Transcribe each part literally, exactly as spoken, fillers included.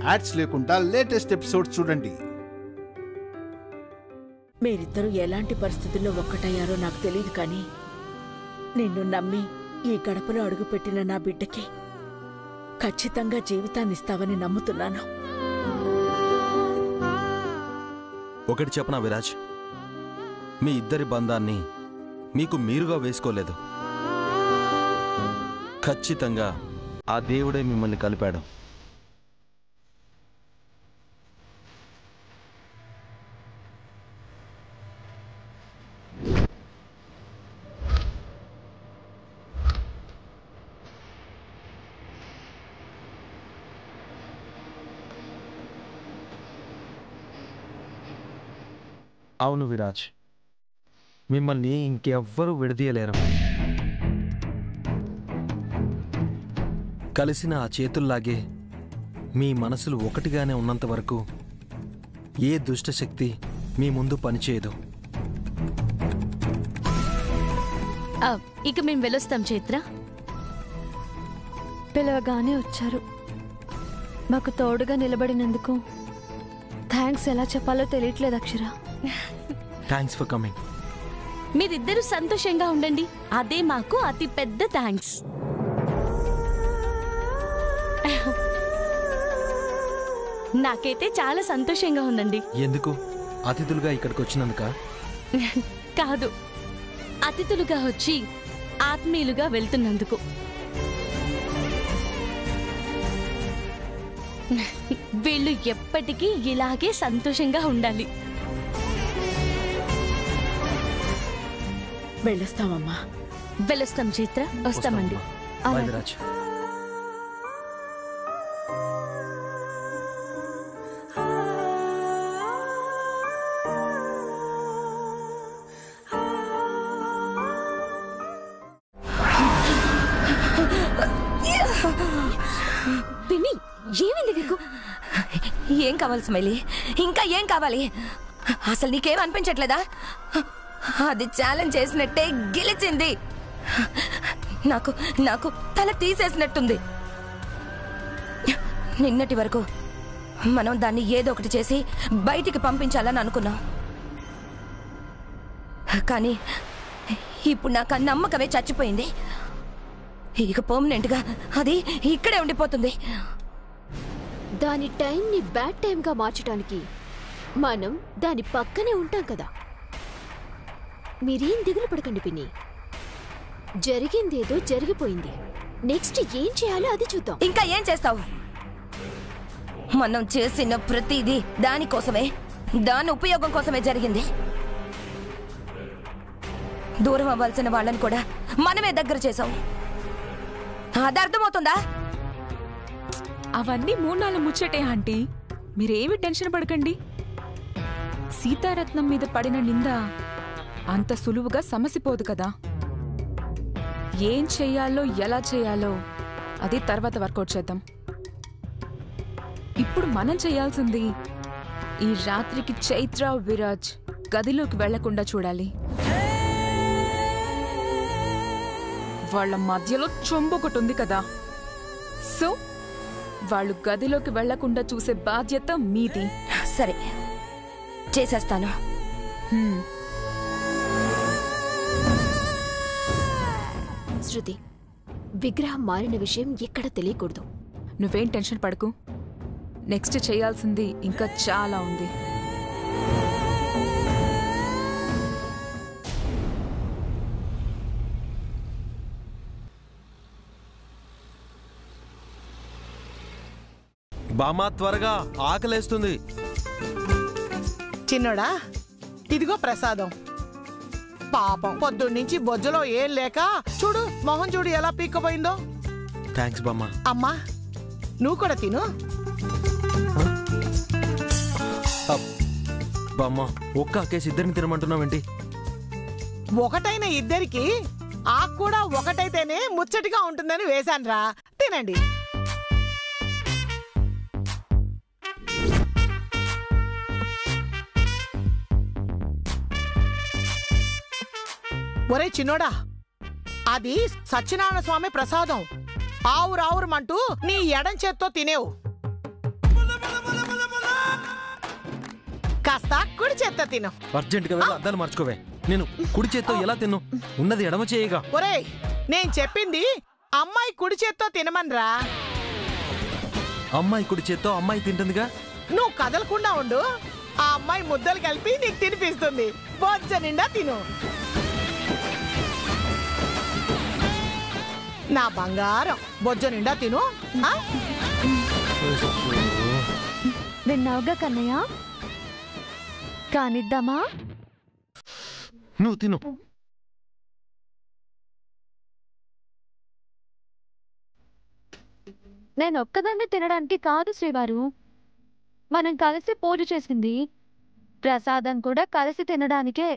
Ads లేకుండా latest episode చూడండి. మీరిద్దరూ ఎలాంటి పరిస్థితుల్లో ఒక్కటయ్యారో నాకు తెలియదు, కానీ నిన్ను నమ్మి ఈ గడపలో అడుగుపెట్టిన నా బిడ్డకి ఖచ్చితంగా జీవితాన్నిస్తావని నమ్ముతున్నాను. ఒకటి చెప్పనా విరాజ్, మీ ఇద్దరి బంధాన్ని మీకు మీరుగా వేసుకోలేదు. ఖచ్చితంగా ఆ దేవుడే మిమ్మల్ని కలిపాడు. అవును విరాజ్, మిమ్మల్ని ఇంకెవ్వరూ విడదీయలేరు. కలిసిన ఆ చేతుల్లాగే మీ మనసులు ఒకటిగానే ఉన్నంత వరకు ఏ దుష్టశక్తి మీ ముందు పనిచేయదు. ఇక మేము వెళ్ళొస్తాం చైత్ర. పిలవగానే వచ్చారు. మాకు తోడుగా నిలబడినందుకు థ్యాంక్స్ ఎలా చెప్పాలో తెలియట్లేదు అక్షర. Thanks for coming. మీరిద్దరూ సంతోషంగా ఉండండి, అదే మాకు అతి పెద్ద థ్యాంక్స్. నాకైతే చాలా సంతోషంగా ఉందండి. ఎందుకు? అతిథులుగా ఇక్కడికి వచ్చినందుక? కాదు, అతిథులుగా వచ్చి ఆత్మీయులుగా వెళ్తున్నందుకు. వీళ్ళు ఎప్పటికీ ఇలాగే సంతోషంగా ఉండాలి. వెళ్ళొస్తామమ్మా. వెళ్ళొస్తాం చైత్ర, వస్తామండి. పిన్ని, ఏమైంది నీకు? ఏం కావాలి స్మైలీ? ఇంకా ఏం కావాలి? అసలు నీకేం అనిపించట్లేదా? అది ఛాలెంజ్ చేసినట్టే గెలిచింది. నాకు నాకు తల తీసేసినట్టుంది. నిన్నటి వరకు మనం దాన్ని ఏదో ఒకటి చేసి బయటికి పంపించాలని అనుకున్నాం, కానీ ఇప్పుడు నాకు ఆ నమ్మకమే చచ్చిపోయింది. ఇక పర్మనెంట్గా అది ఇక్కడే ఉండిపోతుంది. దాని టైంని బ్యాడ్ టైంగా మార్చడానికి మనం దాని పక్కనే ఉంటాం కదా. మీరేం దిగులు పడకండి పిన్ని, జరిగిందేదో జరిగిపోయింది. నెక్స్ట్ ఏం చేయాలో అది చూద్దాం. ఇంకా ఏం చేస్తావు? మనం చేసిన ప్రతిదీ దానికోసమే, దాని ఉపయోగం కోసమే జరిగింది. దూరం అవ్వాల్సిన వాళ్ళని కూడా మనమే దగ్గర చేసాం. అది అర్థమవుతుందా? అవన్నీ మూడు నాలుగు ముచ్చటే ఆంటీ, మీరేమి టెన్షన్ పడకండి. సీతారత్నం మీద పడిన నింద అంత సులువుగా సమసిపోదు కదా. ఏం చెయ్యాలో ఎలా చేయాలో అది తర్వాత వర్కౌట్ చేద్దాం. ఇప్పుడు మనం చేయాల్సింది ఈ రాత్రికి చైత్ర విరాజ్ గదిలోకి వెళ్లకుండా చూడాలి. వాళ్ళ మధ్యలో చొంబొకటి ఉంది కదా, సో వాళ్ళు గదిలోకి వెళ్లకుండా చూసే బాధ్యత మీది. సరే, చేసేస్తాను. శృతి, విగ్రహం మారిన విషయం ఎక్కడ తెలియకూడదు. నువ్వేం టెన్షన్ పడకు, నెక్స్ట్ చేయాల్సింది ఇంకా చాలా ఉంది. బామ్మ, త్వరగా ఆకలేస్తుంది. చిన్నోడా, ఇదిగో ప్రసాదం. పాపం పొద్దున్నుంచి బొజ్జలో ఏం లేక చూడు, మొహం చూడు ఎలా పీక్కపోయిందో. థ్యాంక్స్ బామ్మ. అమ్మా, నువ్వు కూడా తిను. బామ్మ, ఒక్క అక్కేసి ఇద్దరిని తినమంటున్నావేంటి? ఒకటైన ఇద్దరికి ఆకు కూడా ఒకటైతేనే ముచ్చటిగా ఉంటుందని వేశాన్రా. తినండి. ఒరే చిన్నోడా, అది సత్యనారాయణ స్వామి ప్రసాదం. ఆవురావురమంటూ నీ ఎడం చేత్తో తినేవు. ఇస్తా కుడి చేత్తో తిను. అర్జెంటుగా వెళ్ళి అద్దాలు మార్చుకోవే. నేను కుడి చేత్తో ఎలా తిన్ను? ఉన్నది ఎడమ చేయగా. ఒరేయ్, నేను చెప్పింది అమ్మాయి కుడి చేత్తో తినమనరా. అమ్మాయి కుడి చేత్తో అమ్మాయి తింటుందిగా. నువ్వు కదలకుండా ఉండు, ఆ అమ్మాయి ముద్దలు కలిపి నీకు తినిపిస్తుంది. బొజ్జ నిండా తిను. నా బంగారం, బొజ్జ నిండా తిను. విన్నావుగా కన్నయ్య, కానిద్దామా? నువ్వు తిను. నేను ఒక్కదాన్ని తినడానికి కాదు శ్రీవారు, మనం కలిసి పూజ చేసింది. ప్రసాదం కూడా కలిసి తినడానికే.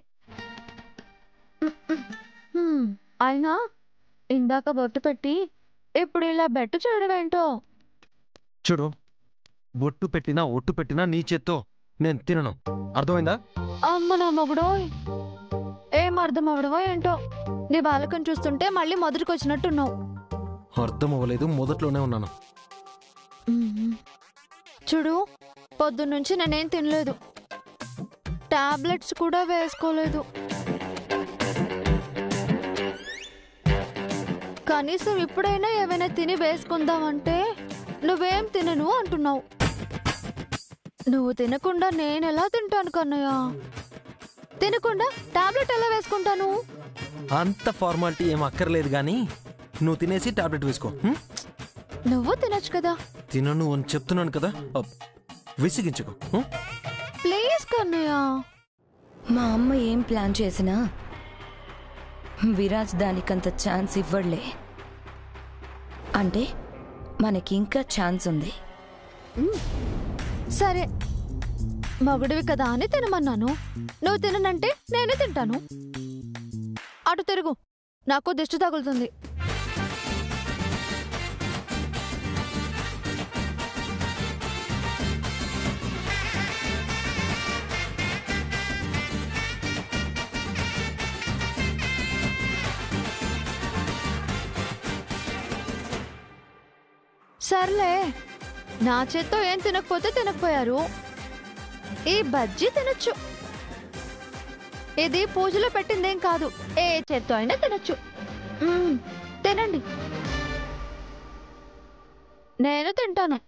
అయినా ఇందాక బొట్టు పెట్టి ఇప్పుడు ఇలా బెట్టు చేయడం ఏంటో. చూడు, బొట్టు పెట్టినా ఒట్టు పెట్టినా నీ చేత్తో నేను తినను. అర్థమైందా? అమ్మ నా మొగుడో, ఏం అర్థం అవడమో ఏంటో. నీ బాలకం చూస్తుంటే మళ్ళీ మొదటికి వచ్చినట్టున్నావు. అర్థం అవ్వలేదు, మొదట్లోనే ఉన్నాను. చూడు, పొద్దున్నుంచి నేనేం తినలేదు, టాబ్లెట్స్ కూడా వేసుకోలేదు. కనీసం ఇప్పుడైనా ఏమైనా తిని వేసుకుందామంటే నువ్వేం తినను అంటున్నావు. నువ్వు తినకుండా నేనెలా తింటాను కన్నయ్య? తినకుండా టాబ్లెట్ ఎలా వేసుకుంటాను? అంత ఫార్మాలిటీ ఏం అక్కర్లేదు గానీ నువ్వు తినేసి టాబ్లెట్ వేసుకో. నువ్వు తినొచ్చు కదా. తినను అని చెప్తున్నాను కదా, విసిగించుకో ప్లీజ్ కన్నయ్య. మా అమ్మ ఏం ప్లాన్ చేసినా విరాజ్ దానికంత ఛాన్స్ ఇవ్వడులే. అంటే మనకి ఇంకా ఛాన్స్ ఉంది. సరే, మగుడివి కదా అని తినమన్నాను. నువ్వు తిననంటే నేనే తింటాను. అటు తిరుగు, నాకు దిష్టి తగులుతుంది. సర్లే, నా చేత్తో ఏం తినకపోతే తినకపోయారు. ఈ బజ్జీ తినొచ్చు. ఇది పూజలో పెట్టిందేం కాదు, ఏ చేత్తో అయినా తినొచ్చు. తినండి, నేను తింటాను.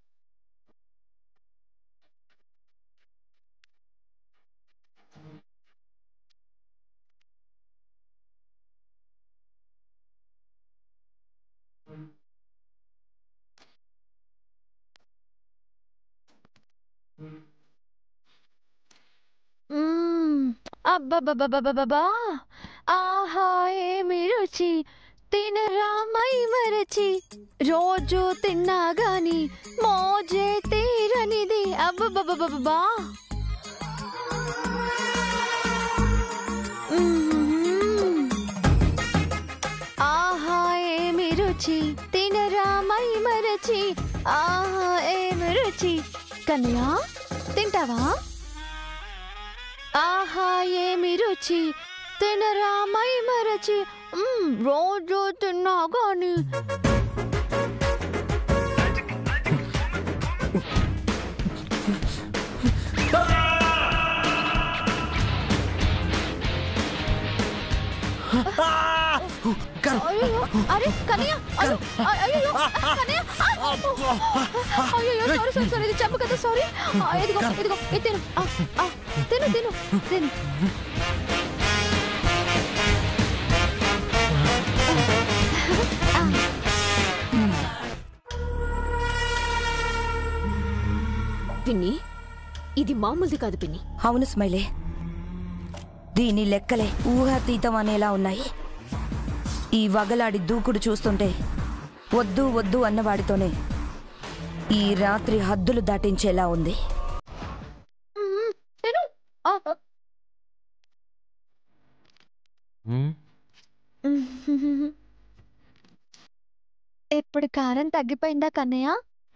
అబ్బబ్బబ్బబ్బబ్బా, ఆహా ఏమి రుచి, తినరా మై మరచి, రోజు తిన్నా గాని మోజే తీరనిది. అబ్బబ్బబ్బబ్బా, ఆహా ఏమి రుచి, తినరా మై మరచి, ఆహా ఏమి రుచి. కన్నయ్య, తింటావా? ఆహా ఏమి రుచి, తినరా మై మరచి, రోజు తిన్నా గాని. అరే కన్నయ్య, అయ్యో కన్నయ్య, అయ్యో సారీ సారీ సారీ, ఇది చెప్పు కదా, సారీ. ఇదిగో ఇదిగో తిను తిను తిను తిను. పిన్ని, ఇది మామూలుది కాదు పిన్ని. అవును స్మైలే, దీని లెక్కలే ఊహాతీతం అనేలా ఉన్నాయి. ఈ వగలాడి దూకుడు చూస్తుంటే వద్దు వద్దు అన్నవాడితోనే ఈ రాత్రి హద్దులు దాటించేలా ఉంది. ఇప్పుడు కారం తగ్గిపోయిందా కన్నయ్య?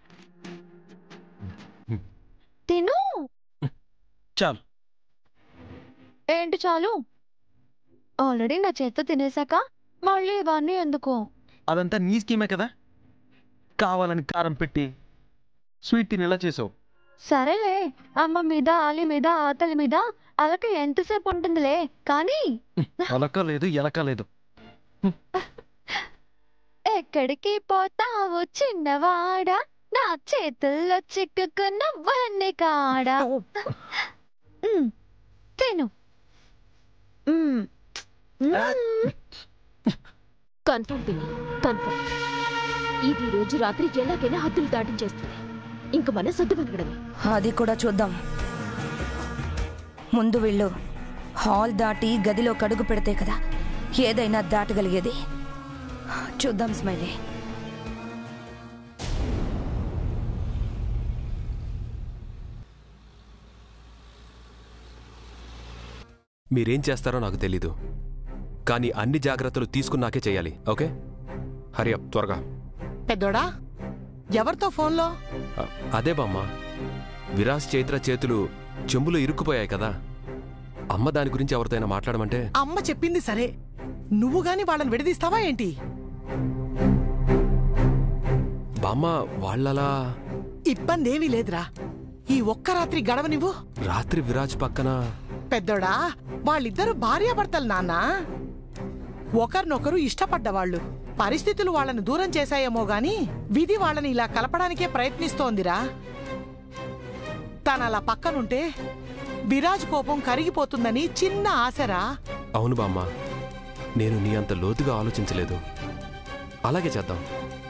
తిను. చాలు. ఏంటి చాలు? ఆల్రెడీ నా చేత్తో తినేశాక మళ్ళీ ఇవన్నీ ఎందుకు? అదంతా నీ స్కీమే కదా, కావాలని కారం పెట్టి స్వీట్ తినేలా చేసావు. సరేలే, అమ్మ మీద ఆలి మీద ఆతలి మీద అలక ఎంతసేపు ఉంటుందిలే కానీ అలక లేదు ఎలక లేదు. ఎక్కడికి పోతావు చిన్నవాడా, నా చేతుల్లో చిక్కుకున్న వన్నె కాడా. ఉమ్, తిను. ఉమ్, ఉమ్. కన్ఫర్మ్ పిన్ని, కన్ఫర్మ్. ఇది రోజు రాత్రి ఎలాగైనా హద్దులు దాటించేస్తుంది. ఇంక మన సర్దు పలకడమే. అది కూడా చూద్దాం. ముందు వీళ్ళు హాల్ దాటి గదిలో కడుగు పెడితే కదా ఏదైనా దాటగలిగేది. చూద్దాం స్మైలీ. మీరేం చేస్తారో నాకు తెలీదు, కానీ అన్ని జాగ్రత్తలు తీసుకున్నాకే చేయాలి. ఓకే, హరి అప్, త్వరగా. పెద్దోడా, ఎవరితో ఫోన్లో? అదే బామ్మ, విరాజ్ చైత్ర చేతులు చెంబులో ఇరుక్కుపోయాయి కదా. అమ్మ దాని గురించి ఎవరితోనైనా మాట్లాడమంటే. అమ్మ చెప్పింది సరే, నువ్వు గాని వాళ్ళని విడదీస్తావా ఏంటి? బామ్మ వాళ్ళలా. ఇబ్బందేమీ లేదురా, ఈ ఒక్క రాత్రి గడవ నువ్వు. రాత్రి విరాజ్ పక్కన. పెద్దోడా, వాళ్ళిద్దరు భార్యాభర్తలు నాన్న. ఒకరినొకరు ఇష్టపడ్డవాళ్లు. పరిస్థితులు వాళ్ళను దూరం చేశాయేమో గాని విధి వాళ్ళని ఇలా కలపడానికే ప్రయత్నిస్తోందిరా. తనలా పక్కనుంటే విరాజ్ కోపం కరిగిపోతుందని చిన్న ఆశరా. అవును బామ్మ, నేను నీ అంత లోతుగా ఆలోచించలేదు. అలాగే చేద్దాం.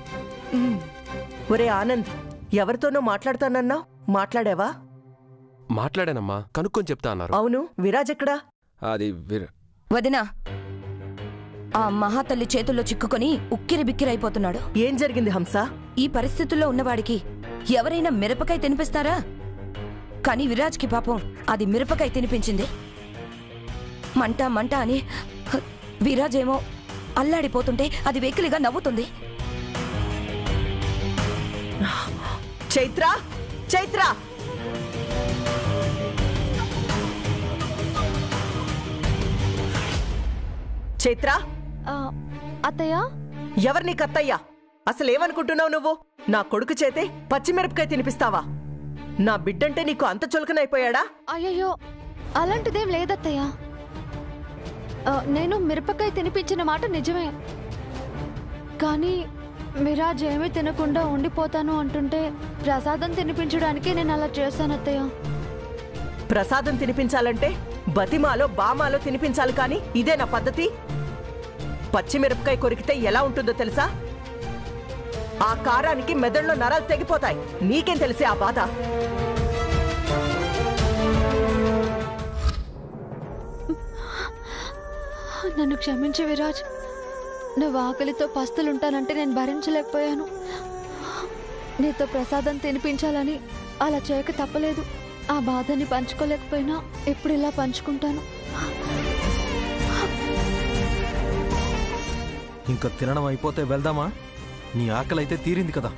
ఒరే ఆనంద్, ఎవరితోనో మాట్లాడుతానన్నావు, మాట్లాడావా? మాట్లాడానమ్మా, కనుక్కొని చెప్తా అన్నారు. అవును, విరాజ్ ఎక్కడా? అది వదినా, ఆ మహాతల్లి చేతుల్లో చిక్కుకొని ఉక్కిరి బిక్కిరైపోతున్నాడు. ఏం జరిగింది హంస? ఈ పరిస్థితుల్లో ఉన్నవాడికి ఎవరైనా మిరపకాయ తినిపిస్తారా? కానీ విరాజ్కి పాపం అది మిరపకాయ తినిపించింది. మంట మంట అని విరాజ్ ఏమో అల్లాడిపోతుంటే అది వెకిలిగా నవ్వుతుంది. చైత్ర, చైత్ర! చైత్ర! అత్తయ్య? ఎవరు నీకు అత్తయ్యా? అసలేమనుకుంటున్నావు నువ్వు? నా కొడుకు చేతే పచ్చిమిరపకాయ తినిపిస్తావా? నా బిడ్డంటే నీకు అంత చులకనైపోయాడా? అయ్యయ్యో, అలాంటిదేం లేదత్తయ్య. నేను మిరపకాయ తినిపించిన మాట నిజమే, కానీ విరాజ్ ఏమీ తినకుండా ఉండిపోతాను అంటుంటే ప్రసాదం తినిపించడానికి నేను అలా చేశాను అత్తయ్య. ప్రసాదం తినిపించాలంటే బతిమాలో బామాలో తినిపించాలి, కానీ ఇదే నా పద్ధతి? పచ్చిమిరపకాయ కొరికితే ఎలా ఉంటుందో తెలుసా? ఆ కారానికి మెదడులో నరాలు తెగిపోతాయి. నీకేం తెలిసే ఆ బాధ? నన్ను క్షమించు విరాజ్. నువ్వు ఆకలితో పస్తులుంటానంటే నేను భరించలేకపోయాను. నీతో ప్రసాదం తినిపించాలని అలా చేయక తప్పలేదు. ఆ బాధని పంచుకోలేకపోయినా ఇప్పుడు ఇలా పంచుకుంటాను. ఇంకా తినడం అయిపోతే వెళ్దామా? నీ ఆకలి అయితే తీరింది కదా.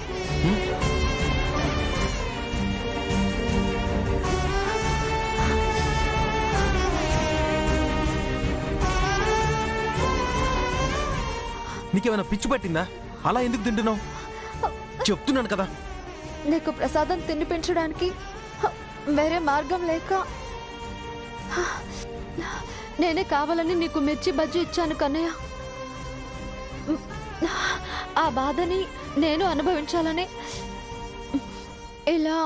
నీకేమైనా పిచ్చి పట్టిందా? అలా ఎందుకు తింటున్నావు? చెప్తున్నాను కదా. నీకు ప్రసాదం తినిపించడానికి వేరే మార్గం లేక నేనే కావాలని నీకు మిర్చి బజ్జీ ఇచ్చాను కన్నయ్య. ఆ బాధని నేను అనుభవించాలని ఇలా.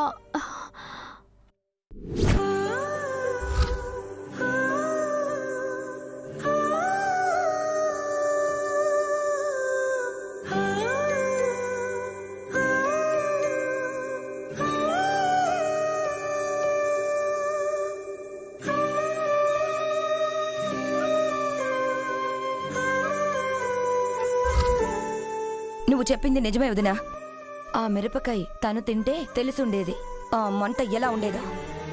నువ్వు చెప్పింది నిజమే వదినా. ఆ మిరపకాయ తను తింటే తెలిసుండేది ఆ మంట ఎలా ఉండేదో.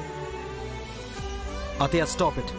అతయ్య, స్టాప్ ఇట్.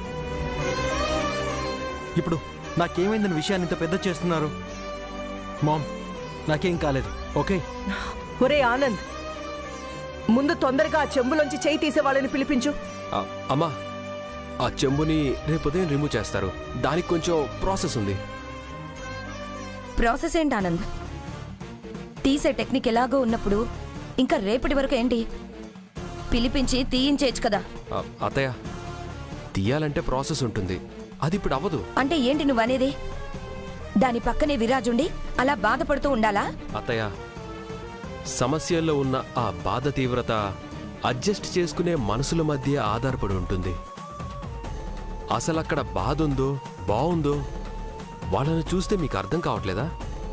ఇప్పుడు నాకేమైందని విషయాన్ని ఇంత పెద్ద చేస్తున్నారు? మామ్, నాకేం కాలేదు, ఓకే? ఒరే ఆనంద్, ముందు తొందరగా ఆ చెంబులోంచి చేయి తీసే వాళ్ళని పిలిపించు. అమ్మా, ఆ చెంబుని రేపు ఉదయం రిమూవ్ చేస్తారు. దానికి కొంచెం ప్రాసెస్ ఉంది. ప్రాసెస్ ఏంటి ఆనంద్? తీసే టెక్నిక్ ఎలాగో ఉన్నప్పుడు ఇంకా రేపటి వరకు ఏంటి? పిలిపించి తీయించేయచ్చు కదా. ఆ, అత్తయ్య తీయాలంటే ప్రాసెస్ ఉంటుంది, అది ఇప్పుడు అవ్వదు. అంటే ఏంటి నువ్వనేది? దాని పక్కనే విరాజుండి అలా బాధపడుతూ ఉండాలా? అత్తయ్య, సమస్యల్లో ఉన్న ఆ బాధ తీవ్రత అడ్జస్ట్ చేసుకునే మనసుల మధ్య ఆధారపడి ఉంటుంది. అసలు అక్కడ బాధ ఉందో బాగుందో వాళ్ళని చూస్తే మీకు అర్థం కావట్లేదా?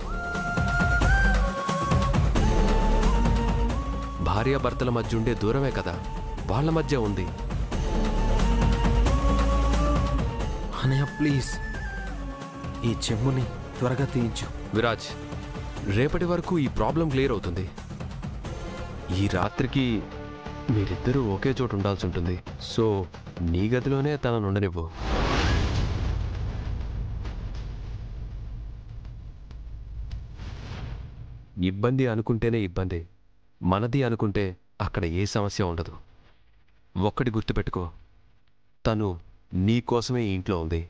భార్యాభర్తల మధ్య ఉండే దూరమే కదా వాళ్ళ మధ్య ఉంది. అనయ్య ప్లీజ్, ఈ చెంబుని త్వరగా తీయించు. విరాజ్, రేపటి వరకు ఈ ప్రాబ్లం క్లియర్ అవుతుంది. ఈ రాత్రికి మీరిద్దరూ ఒకే చోటు ఉండాల్సి ఉంటుంది. సో నీ గదిలోనే తనను ఉండనివ్వు. ఇబ్బంది అనుకుంటేనే ఇబ్బంది, మనది అనుకుంటే అక్కడ ఏ సమస్య ఉండదు. ఒక్కటి గుర్తుపెట్టుకో, తను నీ కోసమే ఇంట్లో ఉంది.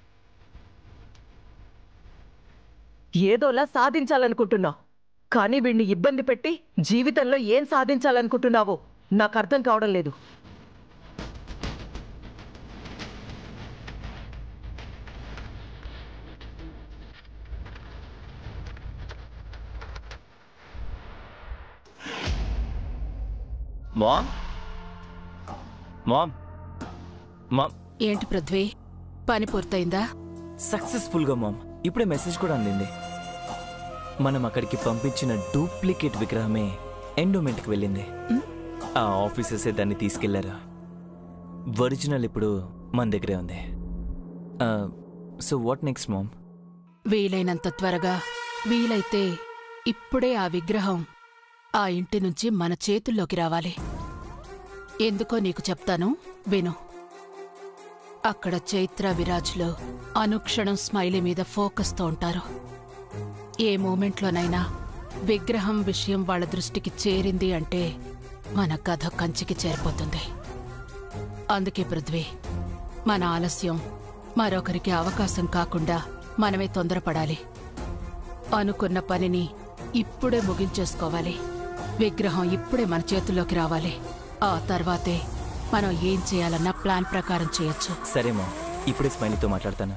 ఏదోలా సాధించాలనుకుంటున్నావు, కానీ వీడిని ఇబ్బంది పెట్టి జీవితంలో ఏం సాధించాలనుకుంటున్నావో నాకు అర్థం కావడం లేదు. మామ్ మామ్ మామ్ ఏంటి పృథ్వీ, పని పూర్తయిందా? సక్సెస్ఫుల్గా మామ్. ఇప్పుడే మెసేజ్ కూడా అందింది. మనం అక్కడికి పంపించిన డూప్లికేట్ విగ్రహమే ఎండోమెంట్కి వెళ్ళింది. ఆ ఆఫీసర్సే దాన్ని తీసుకెళ్లారు. ఒరిజినల్ ఇప్పుడు మన దగ్గరే ఉంది. So what next mom? వీలైనంత త్వరగా, వీలైతే ఇప్పుడే ఆ విగ్రహం ఆ ఇంటి నుంచి మన చేతుల్లోకి రావాలి. ఎందుకో నీకు చెప్తాను, విను. అక్కడ చైత్ర, విరాజ్లో అనుక్షణం స్మైలీ మీద ఫోకస్తో ఉంటారు. ఏ మూమెంట్లోనైనా విగ్రహం విషయం వాళ్ళ దృష్టికి చేరింది అంటే మన కథ కంచికి చేరిపోతుంది. అందుకే పృథ్వీ, మన ఆలస్యం మరొకరికి అవకాశం కాకుండా మనమే తొందరపడాలి. అనుకున్న పనిని ఇప్పుడే ముగించేసుకోవాలి. విగ్రహం ఇప్పుడే మన చేతుల్లోకి రావాలి. ఆ తర్వాతే మనం ఏం చేయాలన్నా ప్లాన్ ప్రకారం చేయొచ్చు. సరే మా, ఇప్పుడే స్మైలీతో మాట్లాడతాను.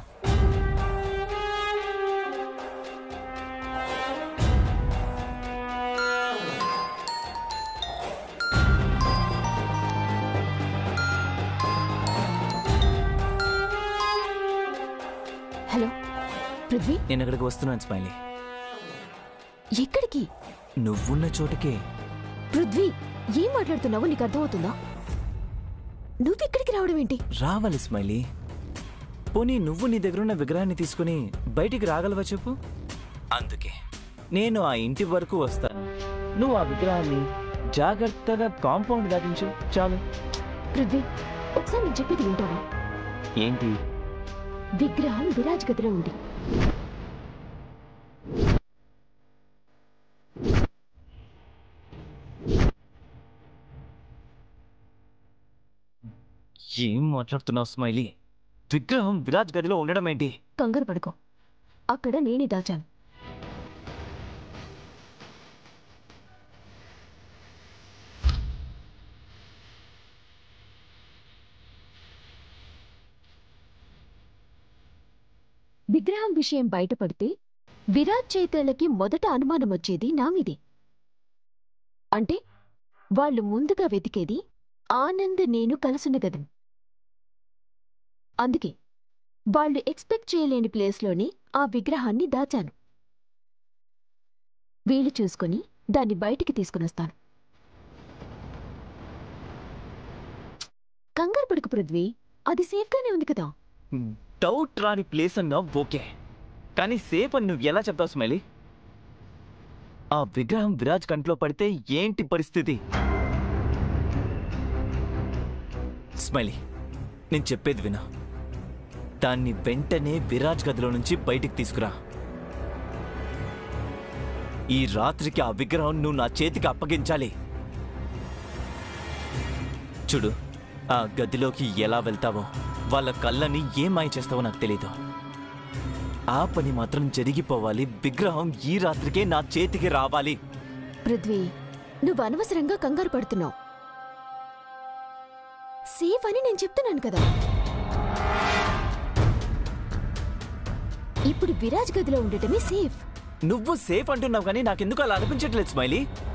హలో పృథ్వీ, నేను అక్కడికి వస్తున్నాను స్మైలీ. ఎక్కడికి? నువ్వున్న చోటుకే. పృథ్వీ, ఏం మాట్లాడుతున్నావో నీకు అర్థమవుతుందా? నువ్వు ఇక్కడికి రావడం ఏంటి? రావాలి స్మైలీ. పోనీ నువ్వు నీ దగ్గరున్న విగ్రహాన్ని తీసుకుని బయటికి రాగలవా చెప్పు? అందుకే నేను ఆ ఇంటి వరకు వస్తాను. నువ్వు ఆ విగ్రహాన్ని జాగ్రత్తగా కాంపౌండ్ దాటించు చాలు. పృథ్వీ, ఒకసారి నేను చెప్పేది వింటావా? ఏంటి? విగ్రహం విరాజ్ గదిలో ఉంది. ఏం మాట్లాడుతున్నావు స్మైలీ? విగ్రహం విరాజ్ గదిలో ఉండడం ఏంటి? కంగారు పడుకో, అక్కడ నేనే దాచాను. విగ్రహం విషయం బయటపడితే విరాజ్ చైతన్యకి మొదట అనుమానం వచ్చేది నా మీదే. అంటే వాళ్ళు ముందుగా వెతికేది ఆనంద్ నేను కలుసున్న గదిని. అందుకే వాళ్ళు ఎక్స్పెక్ట్ చేయలేని ప్లేస్లోనే ఆ విగ్రహాన్ని దాచాను. వీలు చూసుకుని దాన్ని బయటికి తీసుకునొస్తాను. కంగారు పడుకు పృథ్వీ, అది సేఫ్గానే ఉంది కదా. డౌట్ రాని ప్లేస్ అన్నా ఓకే, కానీ సేఫ్ అని నువ్వు ఎలా చెప్తావు స్మైలీ? ఆ విగ్రహం విరాజ్ కంట్లో పడితే ఏంటి పరిస్థితి? స్మైలీ, నేను చెప్పేది వినా. దాన్ని వెంటనే విరాజ్ గదిలో నుంచి బయటికి తీసుకురా. ఈ రాత్రికి ఆ విగ్రహం నువ్వు నా చేతికి అప్పగించాలి. చూడు, ఆ గదిలోకి ఎలా వెళ్తావో, వాళ్ళ కళ్ళని ఏం మాయ చేస్తావో నాకు తెలీదు. ఆ పని మాత్రం జరిగిపోవాలి. విగ్రహం ఈ రాత్రికే నా చేతికి రావాలి. పృథ్వీ, నువ్వు అనవసరంగా కంగారు పడుతున్నావు. సేఫ్ అని నేను చెప్తున్నాను కదా. ఇప్పుడు విరాజ్ గదిలో ఉండటమే సేఫ్. నువ్వు సేఫ్ అంటున్నావు కానీ నాకెందుకు అలా అనిపించట్లేదు స్మైలీ.